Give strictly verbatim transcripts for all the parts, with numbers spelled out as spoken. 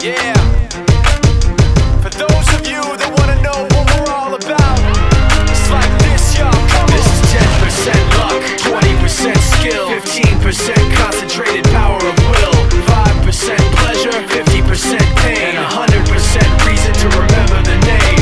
Yeah. For those of you that wanna know what we're all about, it's like this, y'all. Come on. This is ten percent luck, twenty percent skill, fifteen percent concentrated power of will, five percent pleasure, fifty percent pain, and one hundred percent reason to remember the name.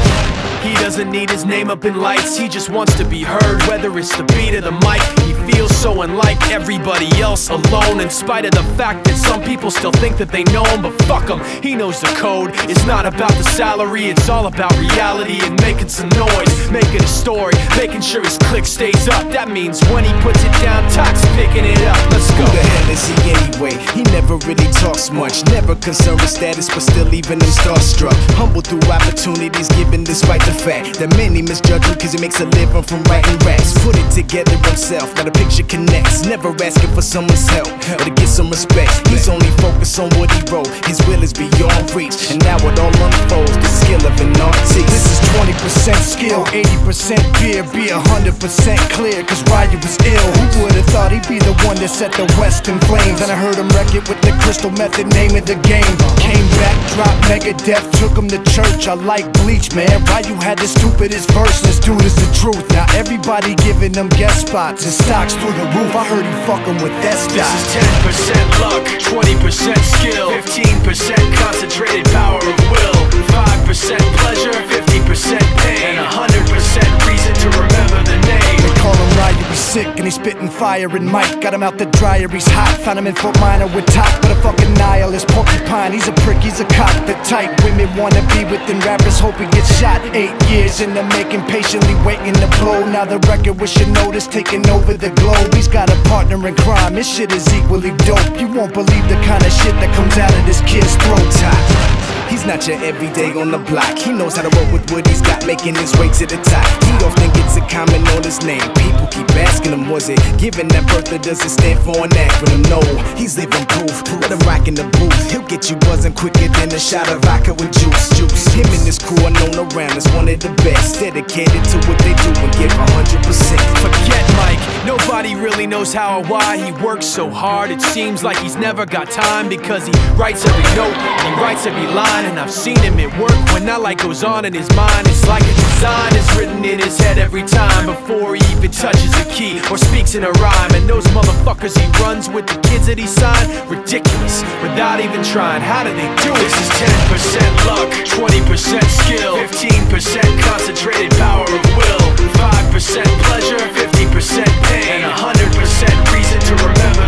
He doesn't need his name up in lights, he just wants to be heard, whether it's the beat of the mic. He feels so unlike everybody else, alone, in spite of the fact that some people still think that they know him. But fuck him, he knows the code. It's not about the salary, it's all about reality and making some noise, making a story, making sure his click stays up. That means when he puts it down, Tox picking it up. Let's go. Who the hell is he anyway? He never really talks much, never concerned with status, but still leaving him starstruck. Humble through opportunities given despite the fact that many misjudge him cause he makes a living from writing raps. Put it together himself, now the picture connects, never asking for someone's help or to get some respect. He's only focused on what he wrote, his will is beyond reach, and now it all unfolds, the skill of an artist. This is twenty percent skill, eighty percent beer, be one hundred percent clear, cause Ryu was ill. Who would've thought he'd be the one that set the West in flames? And I heard him wreck it with the Crystal Method, name of the game. Came back, dropped Megadeth, took him to church. I like Bleach, man, Ryu had the stupidest verse, this dude is the truth. Now everybody giving them guest spots and stocks through the roof. I heard he fucking with that stock. This is ten percent luck, twenty percent skill, fifteen percent concentrated power of will, five percent pleasure, fifty percent pain, and one hundred percent reason to remember the name. They call him Ryu, he's sick and he's spitting fire. And Mike got him out the dryer, he's hot. Found him in Fort Minor with top, but a fucking nihilist porcupine. He's a prick, he's a cop. The type women wanna be within rappers, hope he gets shot. Eight years in the making, patiently waiting to blow. Now the record with your notice taking over the globe. He's got a partner in crime, his shit is equally dope. You won't believe the kind of shit that comes out of this kid's throat. Top. He's not your everyday on the block. He knows how to work with what he's got, making his way to the top. He often gets a comment on his name. People keep asking him, was it given that birth or does it stand for an acronym? No, he's living proof. Let him rock in the booth. He'll get you buzzing quicker than a shot of vodka with juice. Juice. Him and his crew are known around as one of the best, dedicated to what they do and give one hundred percent. Forget Mike, nobody really knows how or why he works so hard. It seems like he's never got time because he writes every note and he writes every line. And I've seen him at work when that light goes on in his mind. It's like a design is written in his head every time before he even touches a key or speaks in a rhyme. And those motherfuckers he runs with, the kids that he signed, ridiculous, without even trying. How do they do it? This is ten percent luck, twenty percent skill, fifteen percent concentrated power of will, five percent pleasure, fifty percent pain, and one hundred percent reason to remember